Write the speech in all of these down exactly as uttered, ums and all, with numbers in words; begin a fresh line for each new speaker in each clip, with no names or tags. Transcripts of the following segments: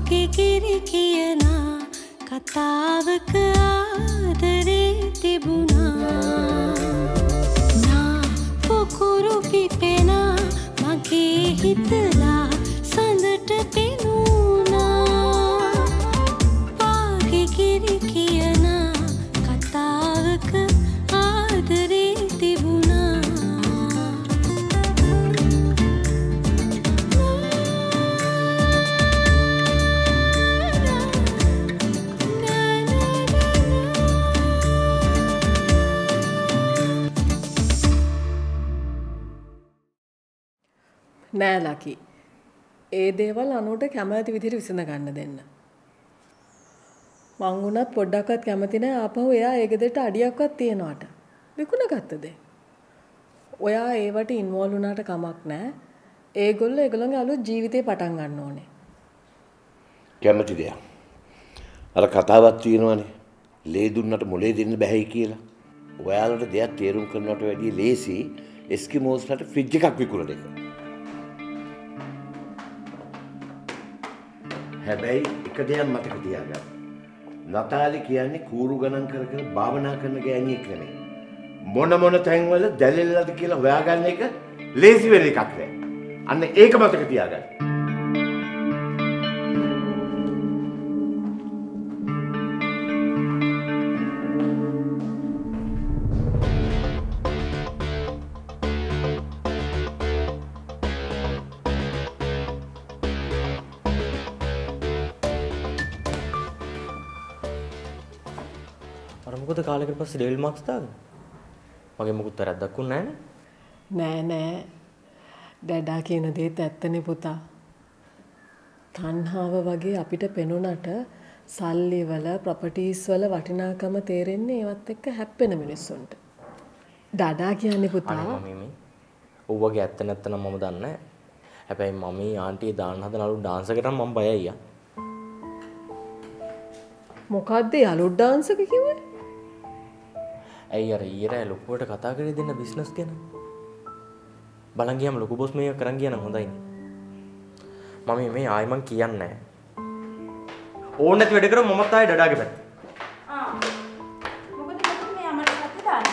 කිරි කියලා කතාවක ආදරේ තිබුණා නා පොකුරු පිපෙනා මගේ හිතලා සඳට පෙනුණා පාගේ කිරි කියලා කතාවක ආදරේ තිබුණා
නෑ ලකි. ඒ දේවල් අනුට කැමති විදිහට විසඳ ගන්න දෙන්න. මං උනත් පොඩ්ඩක්වත් කැමති නෑ ආපහු එයා ඒ ගෙදරට අඩියක්වත් තියනවාට. විකුණ ගත්තද? ඔයා ඒවට ඉන්වෝල්ව් වුණාට කමක් නෑ. ඒගොල්ලෝ ඒගොල්ලන්ගේ අලුත් ජීවිතේ පටන් ගන්න ඕනේ.
කැමති දෙයක්. අර කතාවක් තියෙනවනේ. ලේ දුන්නට මොලේ දෙන්න බෑයි කියලා. ඔයාලට දෙයක් තේරුම් කරනවට වැඩිය ලේසි එස්කිමෝස්ලට ෆ්‍රිජ් එකක් විකුණන එක. හැබැයි එක දෙයක් මතක තියාගන්න. නතාලි කියන්නේ කූරු ගණන් කර කර භාවනා කරන ගෑණියෙක් නෙමෙයි. මොන මොන තැන්වල දැලෙල්ලද කියලා හොයාගන්න එක ලේසි වෙන එකක් නෑ. අන්න ඒක මතක තියාගන්න.
මොකද කාලෙකට පස්සේ ඩෙවිල් මාක්ස් දාගෙන මගේ මොකුත් වැරද්දක් වුණේ
නෑ නෑ ඩැඩා කියන දේත් ඇත්තනේ පුතා. තණ්හාව වගේ අපිට පෙනුනට සල්ලි වල ප්‍රොපර්ටිස් වල වටිනාකම තේරෙන්නේ ඒවත් එක්ක හැප්පෙන මිනිස්සුන්ට. ඩඩා කියන්නේ පුතා
අනේ මමී ඔව් වගේ ඇත්ත නැත්නම් මම දන්නේ නැහැ. හැබැයි මමී ආන්ටි දාන්න හදන අලුත් ඩාන්ස් එකකට මම බයයි අයියා.
මොකද්ද අලුත් ඩාන්ස් එක කිව්වේ?
ඇයි අර ඊරා ලොකුවට කතා කරේ දෙන්න බිස්නස් ගැන. බලන් ගියාම ලොකු බොස් මේක කරන් ගියා නම් හොඳයිනේ. මම මේ ආයි මං කියන්නේ නැහැ. ඕන නැති වැඩ කරා මමත් ආයි ඩඩාගේ පැත්තේ.
ආ. මොකද මොකද මේ අමර පැත්තේ දාන්නේ?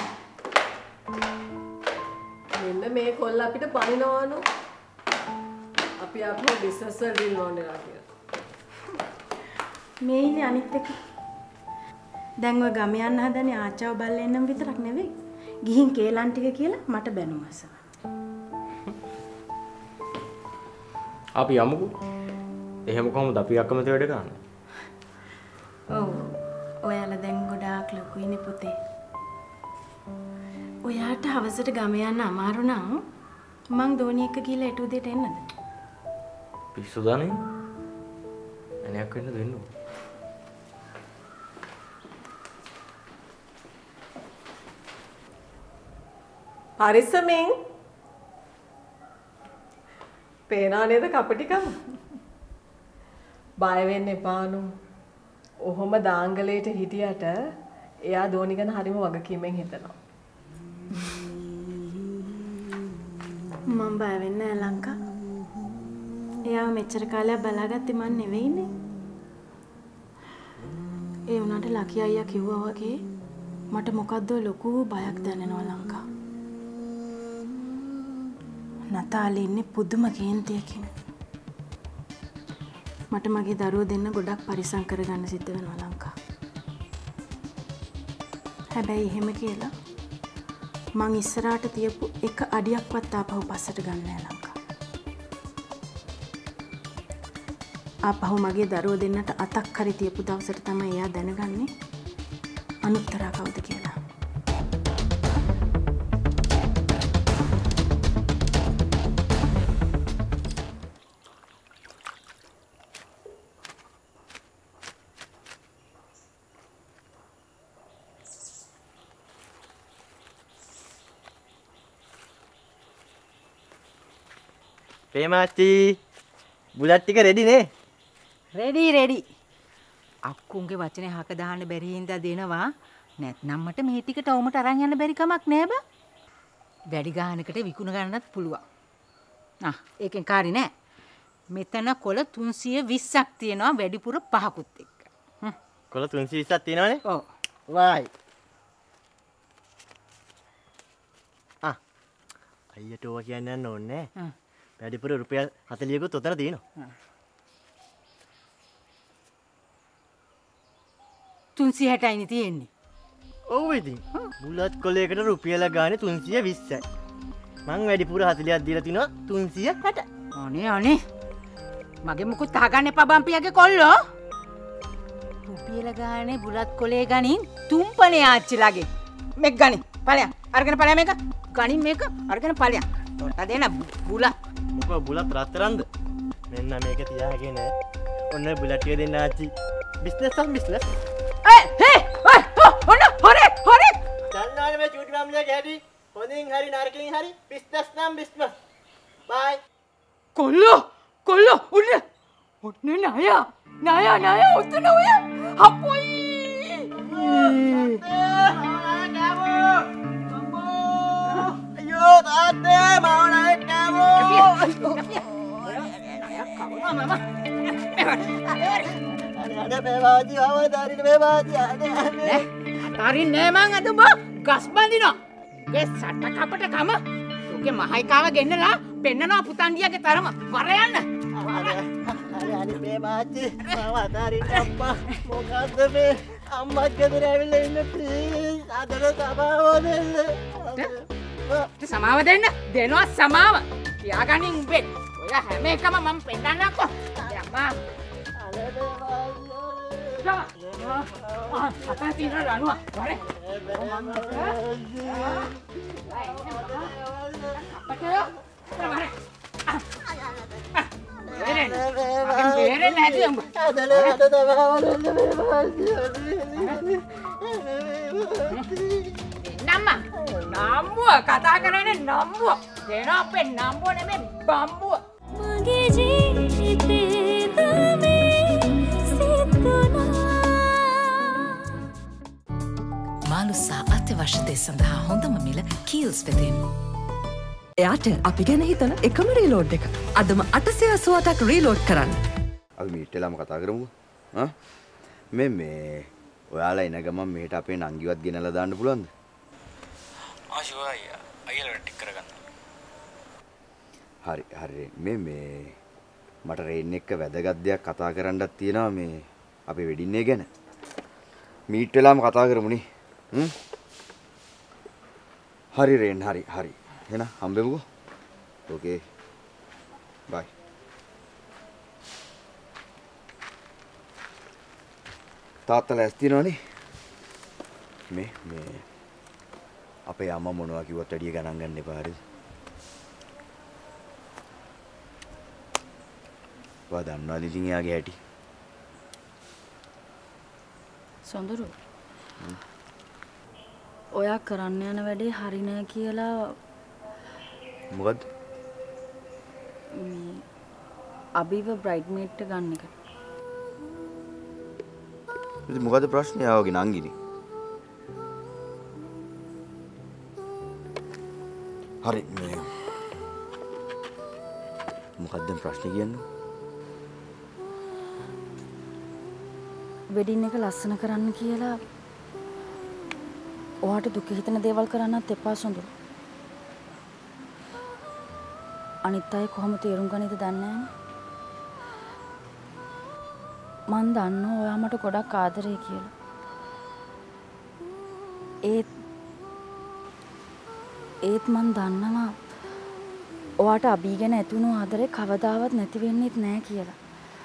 මෙන්න මේ කොල්ල අපිට පනිනවනු. අපි අපේ බිස්නස් වල ඩීල් නොවනවා කියලා.
මේ ඉන්නේ අනිත් එක. දැන් ඔය ගම යන්න හදනේ ආච්චාව බල්ලෙන්නම් විතරක් නෙවෙයි. ගිහින් කේලන් ටික කියලා මට බැනුමස.
අපි යමුකෝ. එහෙම කොහොමද අපි අකමැති වැඩ කරන්නේ?
ඔව්. ඔයාලා දැන් ගොඩාක් ලොකුයිනේ පුතේ. ඔයාට හවසට ගම යන්න අමාරු නම් මං දෝණි එක ගිහලා එටු දෙට එන්නද?
පිස්සුදානේ. එනයක් වෙන්න දෙන්න.
පරිස්සමෙන් පේනා නේද කපටිකම? බය වෙන්න එපානු. ඔහොම දාංගලයට හිටියට එයා දෝනි ගැන හරිම වගකීමෙන් හිතනවා.
මම බය වෙන්නේ නැහැ ලංකා. එයාව මෙච්චර කාලයක් බලාගත්තේ මන් නෙවෙයිනේ. ඒ වුණාට ලකි අයියා කිව්වා වගේ මට මොකද්ද ලොකු බයක් දැනෙනවා ලංකා. නතාලි ඉන්නේ පුදුම කේන්තියකින්. මට මගේ දරුවෝ දෙන්න ගොඩක් පරිස්සම් කරගන්න සිද්ධ වෙනවා ලංකා. හැබැයි එහෙම කියලා මං ඉස්සරහට තියපු එක අඩියක්වත් ආපහු පස්සට ගන්න නෑ ලංකා. ආපහු මගේ දරුවෝ දෙන්නට අතක් හරි තියපු දවසට තමයි එයා දැනගන්නේ අනුත්තරා කවුද කියලා.
පේමාච්චි බුලත් ටික රෙඩි නේ?
Ready ready. අක්කුන්ගේ වචනේ හක දාන්න බැරි හින්දා දෙනවා. නැත්නම් මට මේ ටිකට ඔවුමට අරන් යන්න බැරි කමක් නෑ බා. වැඩි ගානකට විකුණ ගන්නත් පුළුවන්. ආ ඒකෙන් කාරි නෑ. මෙතන කොළ තුන්සිය විස්සක් තියෙනවා වැඩිපුර පහකුත් එක්ක.
කොළ තුන්සිය විස්සක් තියෙනවනේ.
ඔව්.
වයි. ආ. අයියට ඕවා කියන්න යන්න ඕනේ නෑ. වැඩිපුර රුපියල් හතලිහකුත් උතන තියෙනවා.
තුන්සිය හැටයිනේ තියෙන්නේ.
ඔව් ඉතින්. බුලත් කොලයකට රුපියල ගානේ තුන්සිය විස්සයි. මං වැඩිපුර හතලිහක් දීලා තිනවා තුන්සිය හැට.
අනේ අනේ. මගේ මුකුත් අහගන්න එපා බම්පියාගේ කොල්ලෝ. රුපියල ගානේ බුලත් කොලේ ගනින් තුම්පනේ ආච්චිලාගේ. මේක ගනින්. ඵලයන්. අරගෙන ඵලයන් මේක. ගනින් මේක. අරගෙන ඵලයන්. තොට දෙන බුලත්.
මොකෝ බුලත් රත්තරන්ද? මෙන්න මේක තියාගෙන ඔන්න බුලත් ටික දෙන්න ආච්චි. බිස්නස් සම් බිස්නස්.
ඒ හේ ඔන්න හොරේ හොරේ.
දන්නවනේ මේ චූටි මම්ලියගේ හැටි. හොඳින් හරි නරකින් හරි බිස්නස් නම් බිස්නස්. බයි.
කොල්ලෝ කොල්ලෝ උන්න ඔන්න ණය ණය ණය උතුන ඔය අපොයි
අයියෝ තාත්තේ මම ණය කෑවෝ අර මේ වාදි අවදාරින මේ වාදි අනේ
අතාරින් නෑ මං අද උඹ ගස් බඳිනවා ගේ සට්ට කපට කම ඔගේ මහයිකාව ගෙන්නලා පෙන්නනවා පුතන්ඩියගේ තරම වර යන්න
අනේ මේ වාදි මම අතාරින්න අම්මා මොකද්ද මේ අම්මා ගෙදර ඇවිල්ලා ඉන්න ප්ලීස් අදට සමාව දෙන්න
සමාව දෙන්න දෙනවා සමාව තියාගනින් උඹේ ඔය හැම එකම මම පෙන්නන්නම්කෝ අම්මා අතා තියෙන රණුව වරේ අපතේ වරේ බේරෙන්න මගෙන් බේරෙන්න හැටි උඹ
අදල අද
නම්මා නම්බුව කතා කරන්නේ නම්බුව දෙන අපේ නම්බුව නෙමෙයි බම්බුව
මගේ ජීවිතේ තමේ සිතුනා
මාළුසා අත්‍යවශ්‍යතේ සඳහා හොඳම මිල කීල්ස් වෙතින්. එයාට අපි ගැන හිතන එකම රීලෝඩ් එක. අදම අටසිය අසූඅටක් රීලෝඩ් කරන්න.
අපි මීට්ටලාම කතා කරමුකෝ. හා? මේ මේ ඔයාලා එන ගමන් මෙහෙට අපේ නංගිවත් ගෙනලා දාන්න පුළුවන්ද?
ආ ෂුවර් අයියා. අයියලා ටික කරගන්න.
හරි හරි මේ මේ මට රේන් එක්ක වැදගත් දෙයක් කතා කරන්නත් තියෙනවා මේ අපේ වෙඩින් එක ගැන. මීට් වෙලාම කතා කරමුනේ. හ්ම්. හරි රේන් හරි හරි. එහෙනම් හම්බෙමුකෝ. ඕකේ. බයි. තාත්තලා ඇස්තිනවනේ. මේ මේ අපේ අම්මා මොනවා කිව්වත් වැඩිය ගණන් ගන්න එපා හරිද? වා දන්නවද ඉතින් එයාගේ හැටි?
සොඳුරු. ඔයා කරන්න යන වැඩේ හරි නෑ කියලා
මොකද්ද?
මේ අභිව බ්‍රයිඩ්මේඩ් එක ගන්න එක.
ඉතින් මොකද්ද ප්‍රශ්නේ ආවගේ නංගිනේ? හරි මේ මොකද්ද ප්‍රශ්නේ කියන්නේ?
වෙඩින් එක ලස්සන කරන්න කියලා ඔයාට දුක හිතෙන දේවල් කරන්නත් එපා සොඳුරු. අනිත් අය කොහොම තේරුම් ගන්නද දන්නේ නැහැ. මන් දන්නවා ඔයා මට ගොඩක් ආදරේ කියලා. ඒත් ඒත් මන් දන්නවා ඔයාට අභි ගැන ඇතුණු ආදරේ කවදාවත් නැති වෙන්නේත් නැහැ කියලා.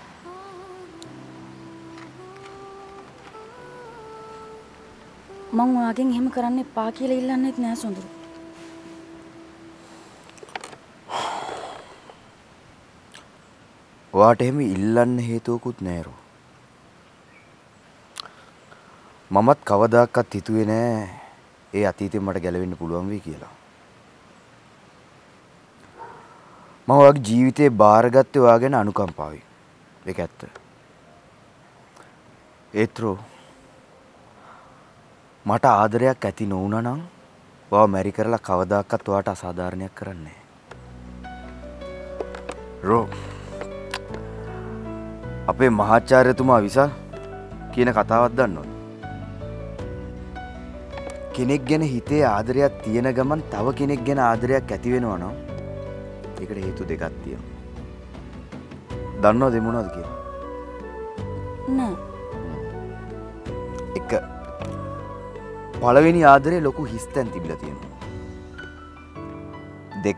මං ඔයාගෙන් එහෙම කරන්න එපා කියලා ඉල්ලන්නෙත් නෑ සොඳුරු.
ඔයාට එහෙම ඉල්ලන්න හේතුවකුත් නෑරෝ. මමත් කවදාකවත් හිතුවේ නෑ ඒ අතීතෙන් මට ගැලවෙන්න පුළුවන් වෙයි කියලා. මම ඔයාගේ ජීවිතේ බාරගත්තේ ඔයා ගැන අනුකම්පාවෙන්. ඒක ඇත්ත. ඒත්‍රෝ මට ආදරයක් ඇති නොවුණා නම් ඔයාව මැරි කරලා කවදාකවත් ඔයාට අසාධාරණයක් කරන්නේ නැහැ. රෝ අපේ මහාචාර්යතුමා විසල් කියන කතාවක් දන්නවද? කෙනෙක් ගැන හිතේ ආදරයක් තියෙන ගමන් තව කෙනෙක් ගැන ආදරයක් ඇති වෙනවා නම් ඒකට හේතු දෙකක් තියෙනවා. දන්නවද මොනවද කියලා?
නෑ.
එක පළවෙනි ආදරේ ලොකු හිස්තැන් තිබිලා තියෙනවා. දෙක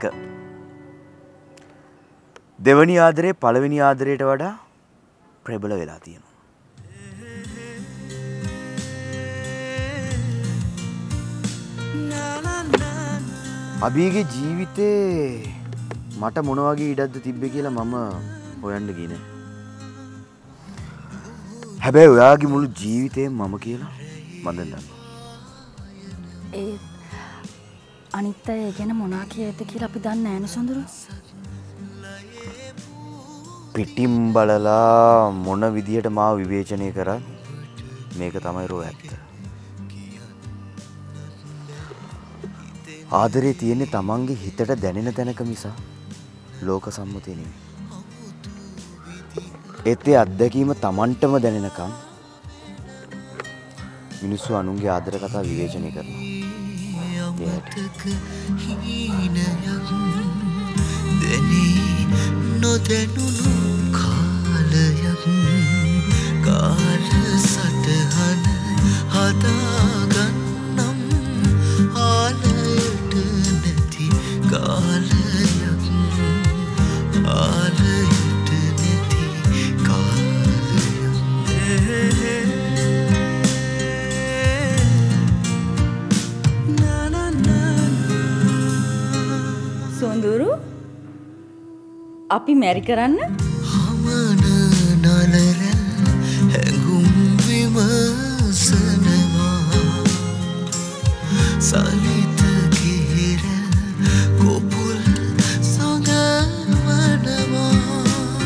දෙවනි ආදරේ පළවෙනි ආදරයට වඩා ප්‍රබල වෙලා තියෙනවා. අභීගේ ජීවිතේ මට මොන වගේ ඉඩක්ද තිබ්බේ කියලා මම හොයන්න ගියේ නෑ. හැබැයි ඔයාගේ මුළු ජීවිතේම මම කියලා මම දැන් දන්නවා.
ඒ අනිත් අය ගැන මොනවා කියයිද කියලා අපි දන්නේ නැහැ නේ සොඳුරු.
පිටිම් බලලා මොන විදියට මාව විවේචනය කරත් මේක තමයි රෝ ඇත්ත. ආදරේ තියෙන්නේ තමන්ගේ හිතට දැනෙන තැනක මිස ලෝක සම්මතේ නෙමෙයි. ඒත්තේ අත්දැකීම තමන්ටම දැනෙනකම් මිනිස්සු අනුන්ගේ ආදර කතා විවේචනය කරනවා.
නොදැනුණු කාලයක් කාල සටහන හදාගන්නම් ආලයට නැති කාලයක් ආලයට නැති කාලයක්
සොඳුරු අපි මැරි කරන්න
හමන නලර හැඟුම් විමසනවා සලිත කිහිර කොපුල් සඟවනවා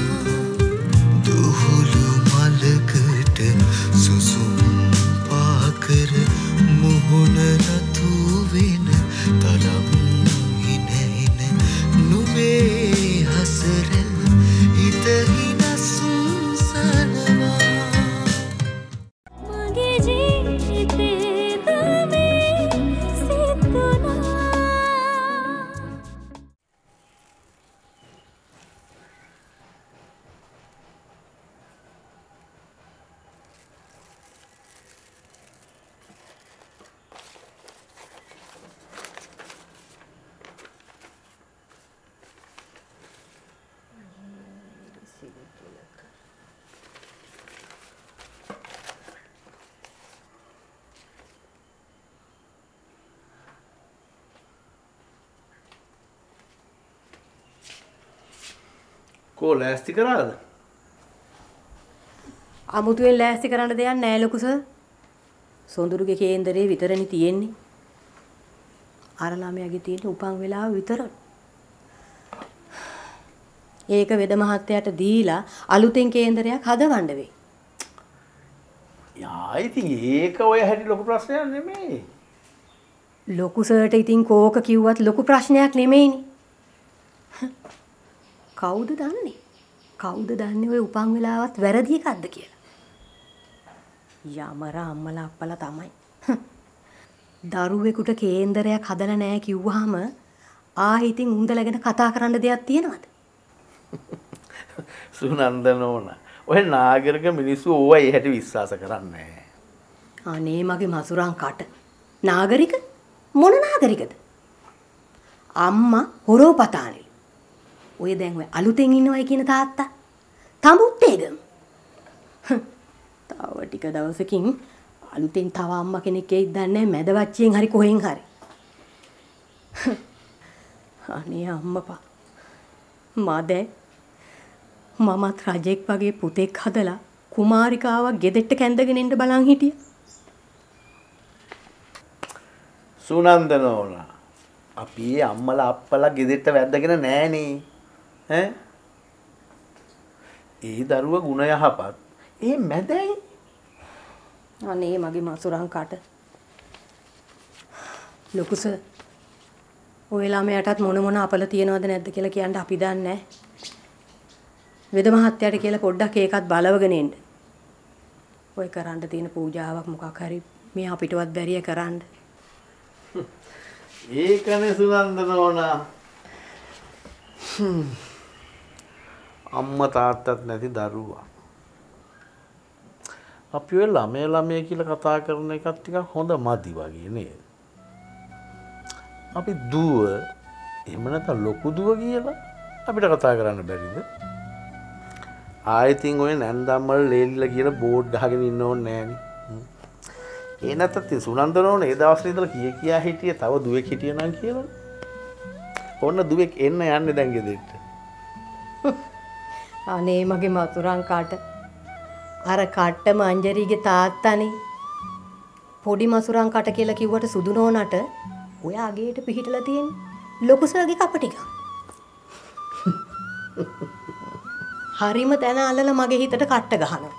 දුහුළු මලකට සුසුම් පාකර මුහුණ රතු වෙන තරම් හිනෙන නුඹේ හසර හිත හිනසුම් සනවා
මගේ ජීවිතේ තමේ සිතුනා
කෝ ලෑස්ති කරාද?
අමුතුවෙන් ලෑස්ති කරන්න දෙයක් නෑ ලොකු සර්. සොඳුරුගේ කේන්දරේ විතරනේ තියෙන්නේ. අර ළමයාගේ තියෙන උපන් වෙලාව විතරයි. ඒක වෙද මහත්තයාට දීලා අලුතෙන් කේන්දරයක් හදවන්න වෙයි.
යා ඉතින් ඒක ඔය හැටි ලොකු ප්‍රශ්නයක් නෙමෙයි.
ලොකු සර්ට ඉතින් කෝක කිව්වත් ලොකු ප්‍රශ්නයක් නෙමෙයිනේ. කවුද දන්නේ? කවුද දන්නේ ඔය උපන් වෙලාවත් වැරදි එකක්ද කියලා? යමර අම්මලා අප්පලා තමයි. දරුවෙකුට කේන්දරයක් හදලා නැහැ කිව්වහම ආ හිතින් උන්දලගෙන කතා කරන්න දෙයක් තියෙනවද?
සුනන්දන ඕන. ඔය නාගරික මිනිස්සු ඕවා ඒ හැටි විශ්වාස කරන්නේ නැහැ.
අනේ මගේ මසුරන් කට. නාගරික? මොන නාගරිකද? අම්මා හොරෝ පතානේ. ඔය දැන් ඔය අලුතෙන් ඉන්නවයි කියන තාත්තා තමුත් ඒගම. තව ටික දවසකින් අලුතෙන් තව අම්මා කෙනෙක් එයිද දන්නේ මැද වච්චියෙන් හරි කොහෙන් හරි. අනේ අම්මපා. මද මමත් රජෙක් වගේ පුතෙක් හදලා කුමාරිකාවක් ගෙදෙට්ට කැඳගෙන ඉන්න බලන් හිටියා.
සුනන්දන ඕන. අපි අම්මලා අප්පලා ගෙදෙට්ට වැද්දගෙන නෑනේ. ඈ ඒ දරුවා ගුණ යහපත්. ඒ මැදයි.
අනේ මගේ මසුරන් කට. ලොකු සර් ඔය ළමයාටත් මොන මොන අපල තියනවද නැද්ද කියලා කියන්න අපි දන්නේ නැහැ. වෙද මහත්තයාට කියලා පොඩ්ඩක් ඒකත් බලවගෙන එන්න. ඔය කරන්න තියෙන පූජාවක් මොකක් හරි මේ අපිටවත් බැරිය කරන්න.
ඒකනේ සුනන්ද නෝනා. අම්මා තාත්තත් නැති දරුවා. අපි ඔය ළමයා ළමයා කියලා කතා කරන එකත් ටිකක් හොඳ මදි වගේ නේද? අපි දුව එහෙම නැත්නම් ලොකු දුව කියලා අපිට කතා කරන්න බැරිද? ආයෙත් ඔය නැන්දම්මල් ලේලිලා කියලා බෝඩ් ගහගෙන ඉන්න ඕනේ නෑනේ. ඒ නැත්තත් සුනන්ද නෝනා ඒ දවස්වල ඉඳලා කිය කියා හිටියේ තව දුවෙක් හිටිය නම් කියලා. ඔන්න දුවෙක් එන්න යන්නේ දැන් ගෙදරට.
අනේ මගේ මතුරන් කාට අර කට්ට මංජරීගේ තාත්තනේ පොඩි මසුරන් කට කියලා කිව්වට සුදු නෝනට ඔය අගේට පිහිටලා තියෙන ලොකුසගේ කප ටික. හරිම තැන අල්ලලා මගේ හිතට කට්ට ගහනවා.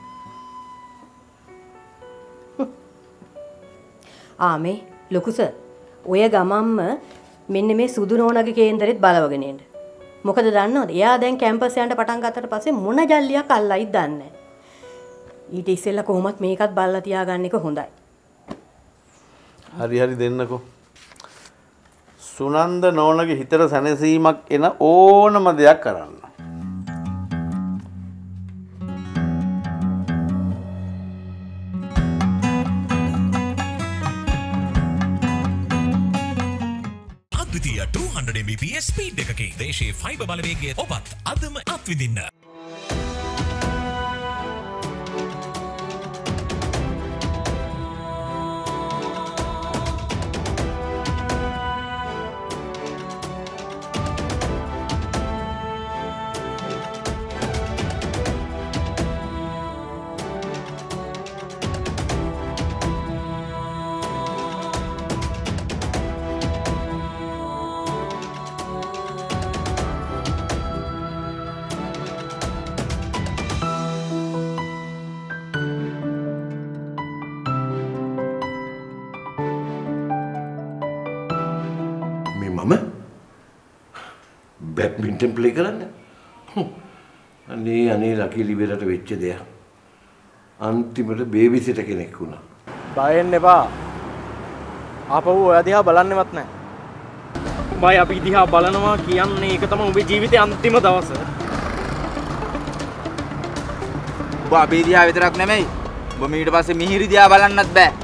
ආ මේ ලොකුස ඔය ගමම්ම මෙන්න මේ සුදු නෝනගේ කේන්දරෙත් බලවගෙන එන්න. මොකද දන්නවද? එයා දැන් කැම්පස් යන්න පටන් ගත්තට පස්සේ මොන ජල්ලියක් අල්ලයිද දන්නේ නැහැ. ඊට ඉස්සෙල්ලා කොහොමත් මේකත් බලලා තියාගන්න එක හොඳයි.
හරි හරි දෙන්නකෝ. සුනන්ද නෝනගේ හිතට සැනසීමක් එන ඕනම දෙයක් කරන්න.
අද්විතීය two hundred Mbps ස්පීඩ් එකකින් දේශීය ෆයිබර් බලවේගය ඔබත් අදම අත්විඳින්න.
බැඩ්මින්ටන් ප්ලේ කරන්න. අනේ අනේ ලකීලි වෙලට වෙච්ච දෙයක්. අන්තිමට බේබි සිට කෙනෙක් වුණා.
බය වෙන්න එපා. ආපහු ඔය දිහා බලන්නෙවත් නැහැ. බය අපි දිහා බලනවා කියන්නේ ඒක තමයි ඔබේ ජීවිතේ අන්තිම දවස.
ඔබ අපේ දිහා විතරක් නෙමෙයි. ඔබ ඊට පස්සේ මිහිරි දිහා බලන්නත් බෑ.